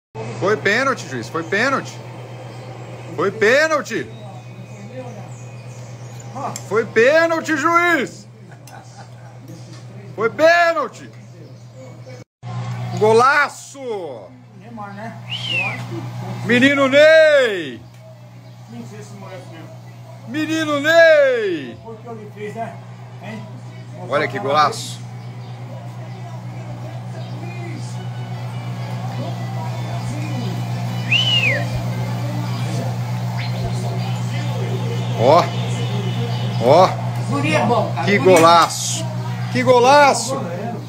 Foi pênalti, juiz. Foi pênalti. Foi pênalti. Foi pênalti, juiz. Foi pênalti. Golaço. Menino Ney. Menino Ney. Olha que golaço. Ó, ó, que golaço, que golaço.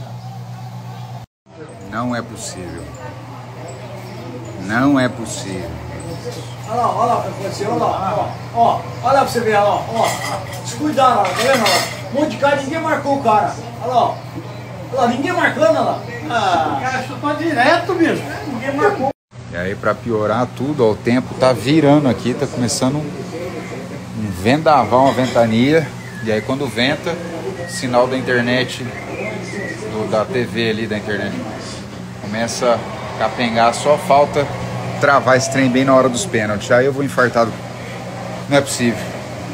Não é possível, não é possível. Olha lá pra você, olha lá, ó, olha lá pra você ver, ó, descuidado lá, tá vendo, ó, um monte de cara, ninguém marcou o cara, olha lá, ninguém marcando, olha lá. O cara chutou direto mesmo, ninguém marcou. E aí, pra piorar tudo, ó, o tempo tá virando aqui, tá começando um vendaval, uma ventania, e aí quando venta, sinal da internet, da TV ali da internet, começa a capengar, só falta travar esse trem bem na hora dos pênaltis, aí eu vou infartar, não é possível.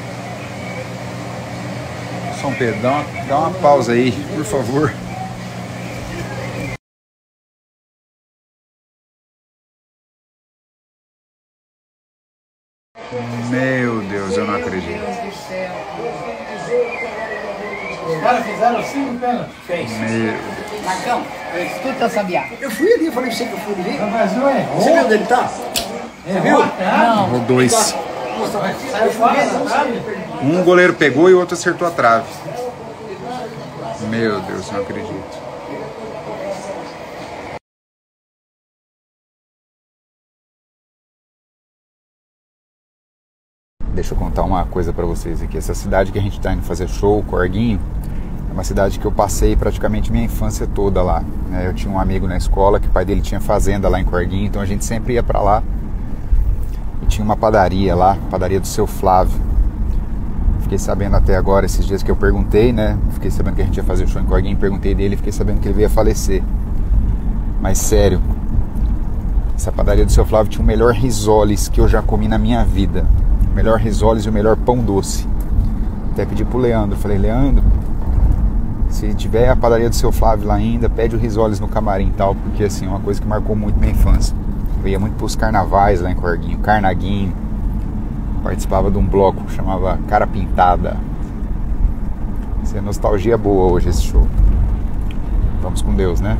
São Pedro, dá uma pausa aí, por favor. Meu Deus, eu não acredito. Os caras fizeram 5 pênaltis. Fez. Marcão, tudo tá sabia. Eu fui ali, falei pra você que eu fui ali. Você viu onde ele tá? Você viu? Não. Ou dois. Saiu fora da trave. Um goleiro pegou e o outro acertou a trave. Meu Deus, não acredito. Deixa eu contar uma coisa pra vocês aqui. Essa cidade que a gente tá indo fazer show, Corguinho, é uma cidade que eu passei praticamente minha infância toda lá, né? Eu tinha um amigo na escola que o pai dele tinha fazenda lá em Corguinho, então a gente sempre ia pra lá. E tinha uma padaria lá, padaria do seu Flávio. Fiquei sabendo até agora, esses dias que eu perguntei, né? Fiquei sabendo que a gente ia fazer show em Corguinho, perguntei dele, fiquei sabendo que ele veio a falecer. Mas sério, essa padaria do seu Flávio tinha o melhor risoles que eu já comi na minha vida. O melhor risoles e o melhor pão doce. Até pedi pro Leandro, falei, Leandro, se tiver a padaria do seu Flávio lá ainda, pede o risoles no camarim e tal, porque assim, é uma coisa que marcou muito minha infância. Eu ia muito pros carnavais lá em Corguinho, Carnaguinho. Participava de um bloco que chamava Cara Pintada. Isso é nostalgia boa hoje, esse show. Vamos com Deus, né?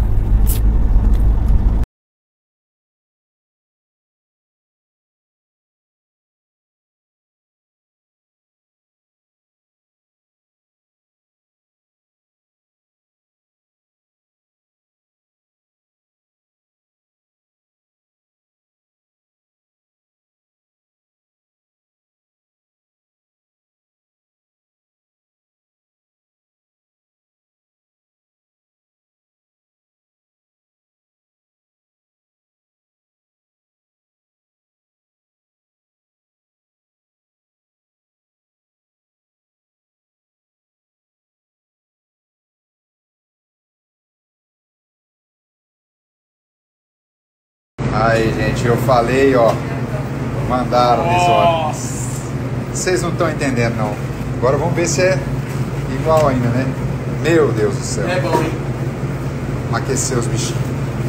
Aí, gente, eu falei, ó. Mandaram risoles. Vocês não estão entendendo, não. Agora vamos ver se é igual ainda, né? Meu Deus do céu. É bom, hein? Aquecer os bichinhos.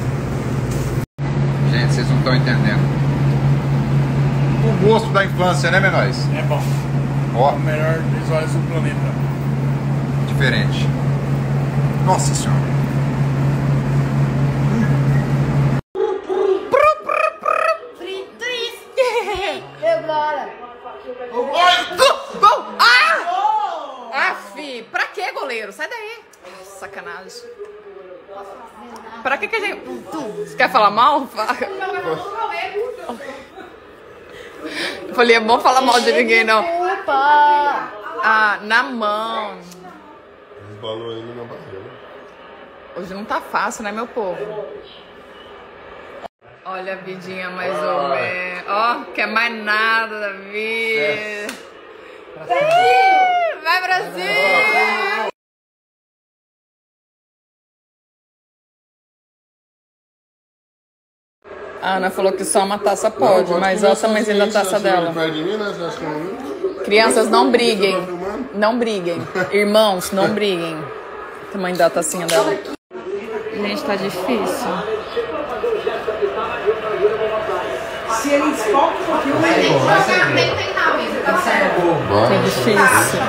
Gente, vocês não estão entendendo. O gosto da infância, né, menores? É bom. Ó, O melhor risoles do planeta. diferente. Nossa senhora. Gol! Ah! Aff, pra que, goleiro? Sai daí. Sacanagem. Pra que a gente... Você quer falar mal? Eu falei, é bom falar mal de ninguém, não. Ah, na mão. Resbalou ele na barriga. Hoje não tá fácil, né, meu povo? Olha a vidinha mais ou menos. Ó, quer mais nada da vida. Vai, Brasil! A Ana falou que só uma taça pode, mas olha o tamanhozinho da taça dela. Perto de mim, né? Você acha que eu não vi? Crianças, não briguem. Não briguem. Irmãos, não briguem. O tamanho da tacinha dela. Gente, tá difícil. Se ele esfoca um pouquinho, vai Tá difícil.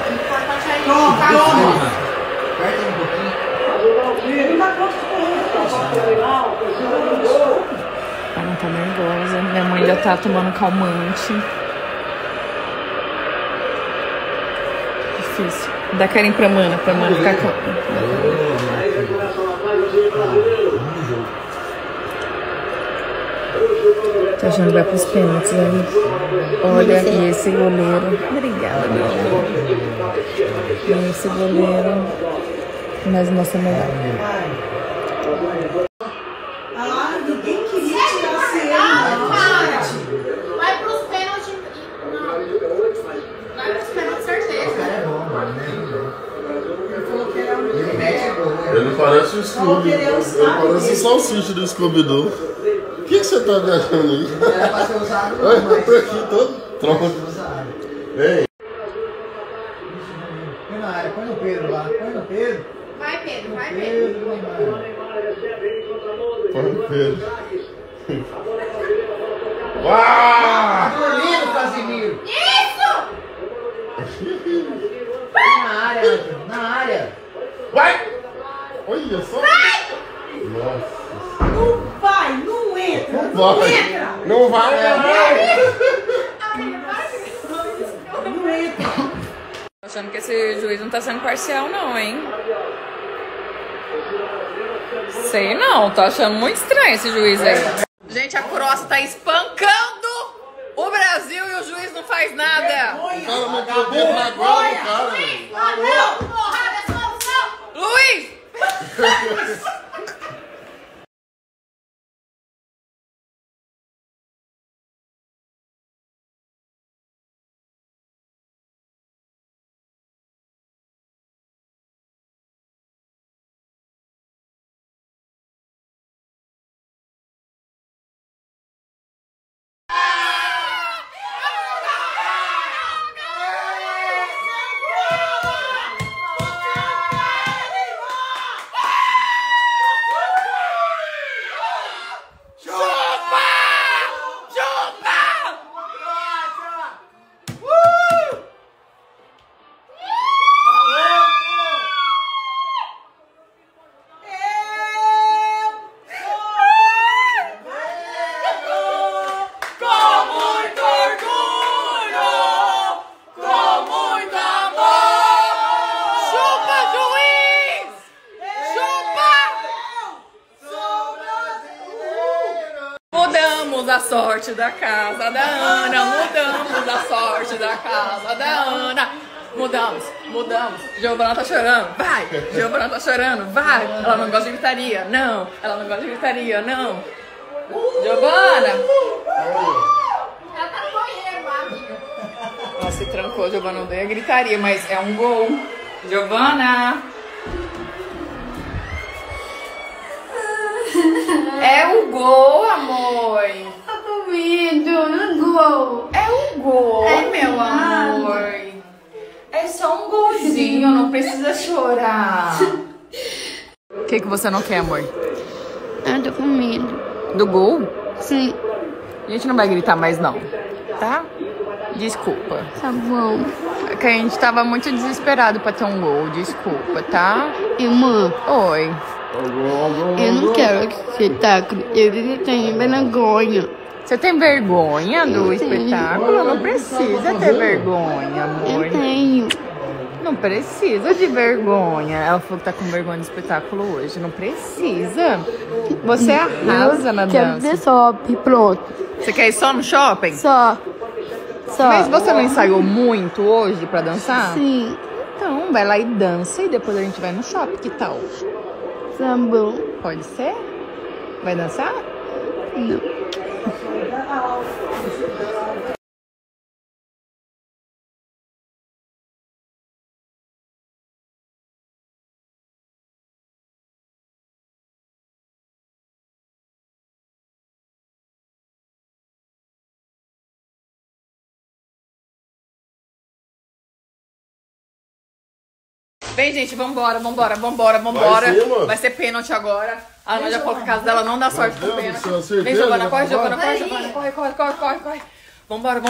Ela não tá nervosa. Minha mãe ainda tá tomando calmante. Difícil. Dá carinho pra mana ficar com... Tô achando que vai pros pênaltis, né? Olha, e esse goleiro. Obrigada, meu amor. E esse goleiro. Mas nossa melhor. Ah, ninguém queria tirar ele. Vai pros pênaltis. Não. Vai pros pênaltis, certeza. Ele parece o Scooby. Ele parece o salsicha do Scooby-Doo. O que você tá viajando aí? Era pra ser usado. Olha, eu tô aqui todo tronco. Ei. Põe na área, põe no Pedro lá. Põe no Pedro. Vai, Pedro, vai, Pedro. Põe o Pedro. Uau! Lindo, Casimiro. Isso! Na área, Ângelo, na área. Vai! Olha só! Nossa! Não vai, não entra. Não vai! Não vai! Não entra. Tô achando que esse juiz não tá sendo parcial, não, hein? Sei não, tô achando muito estranho esse juiz aí. Gente, a Croácia tá espancando o Brasil e o juiz não faz nada. O cara meteu o dedo na goela do cara, velho! Ah, não! Porrada, solução! Luiz! Mudamos a sorte da casa da Ana, mudamos a sorte da casa da Ana. Mudamos. Giovana tá chorando, vai. Giovana tá chorando, vai. Ela não gosta de gritaria, não. Ela não gosta de gritaria, não. Giovana. Ela tá no banheiro lá, amiga. Ela se trancou, Giovana odeia gritaria, mas é um gol. Giovana. É o gol, amor. Tá com medo, no gol. É o gol, É meu nada. amor. É só um golzinho, não precisa chorar. O que você não quer, amor? Eu tô com medo. Do gol? Sim, A gente não vai gritar mais, não. Tá? Desculpa. tá bom. É que a gente tava muito desesperado pra ter um gol. Desculpa, tá? Irmã, Oi. eu não quero esse espetáculo. Eu tenho vergonha. Você tem vergonha do Eu tenho. espetáculo? Não precisa ter vergonha, amor. Eu tenho. Não precisa de vergonha. Ela falou que tá com vergonha do espetáculo hoje. Não precisa. Você arrasa na Quero dança. ter shopping, pronto. Você quer ir só no shopping? Só. Mas você não ensaiou muito hoje pra dançar? Sim, Então, vai lá e dança e depois a gente vai no shopping. Que tal? tá bom. Pode ser? Vai dançar? Não. Vem, gente, vambora. Vai ser pênalti agora. A Ana já falou que a casa dela não dá sorte com pênalti. Vem, Giovana, corre. Vambora.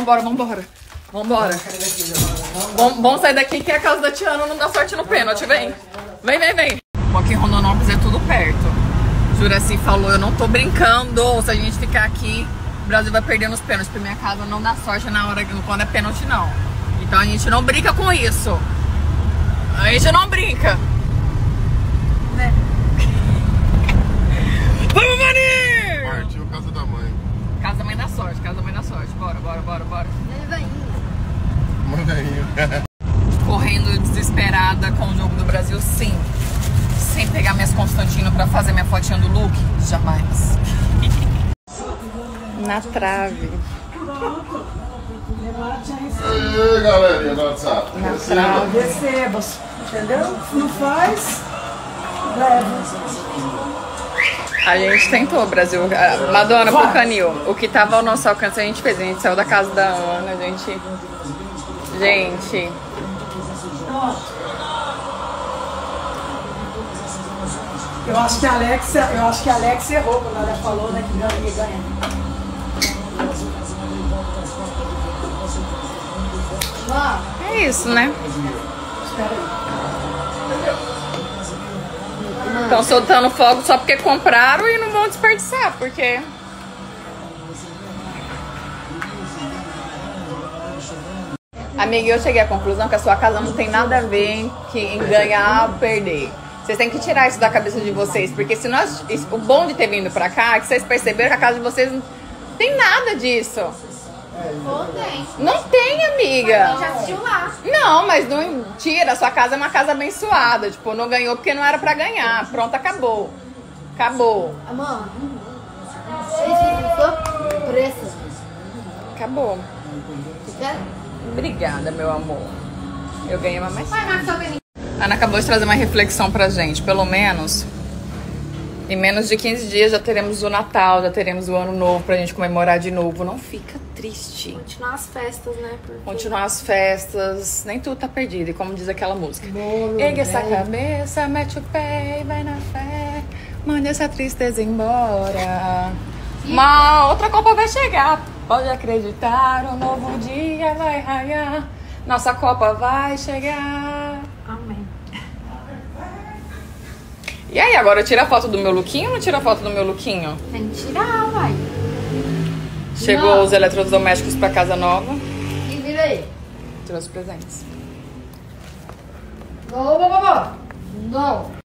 Vamos sair daqui que a casa da Tiana não dá sorte no pênalti, vem. Vem. Aqui em Rondonópolis é tudo perto. Juraci falou, eu não tô brincando. Se a gente ficar aqui, o Brasil vai perder nos pênaltis. Porque minha casa não dá sorte na hora quando é pênalti, não. Então a gente não brinca com isso. A gente não brinca. Né? Vamos, Mani! Partiu casa da mãe. Casa da mãe da sorte. Bora. Mandainho. Correndo desesperada com o jogo do Brasil, sim. Sem pegar minhas Constantino pra fazer minha fotinha do look? Jamais. Na trave. Ei, galerinha do WhatsApp. Na trave. Receba, entendeu? Não faz, leva. A gente tentou, Brasil. Madonna, pro canil. O que tava ao nosso alcance a gente fez. A gente saiu da casa da Ana, Gente. Eu acho que a Alex errou quando ela falou, né, que ganha. É isso, né? Estão soltando fogo só porque compraram e não vão desperdiçar, porque... Amiga, eu cheguei à conclusão que a sua casa não tem nada a ver em ganhar ou perder. Vocês têm que tirar isso da cabeça de vocês, porque se nós, o bom de ter vindo pra cá é que vocês perceberam que a casa de vocês não tem nada disso. Não tem, amiga. Já assistiu lá. Não, mas não tira, a sua casa é uma casa abençoada. Tipo, não ganhou porque não era pra ganhar. Pronto, acabou. Amor, esse preço. Acabou. Quer? Obrigada, meu amor. Eu ganhei uma mais. A Ana acabou de trazer uma reflexão pra gente. Pelo menos, em menos de 15 dias já teremos o Natal, já teremos o Ano Novo pra gente comemorar de novo. Não fica triste. Continuar as festas, né? Porque... Continuar as festas. Nem tudo tá perdido. E como diz aquela música. Ergue essa cabeça, mete o pé e vai na fé. Mande essa tristeza embora. Uma outra Copa vai chegar. Pode acreditar, um novo dia vai raiar. Nossa Copa vai chegar. Amém. E aí, agora tira a foto do meu lookinho ou não tira a foto do meu lookinho? Tem que tirar, vai. Chegou Não. os eletrodomésticos pra casa nova. E vira aí. Tirou os presentes. Não.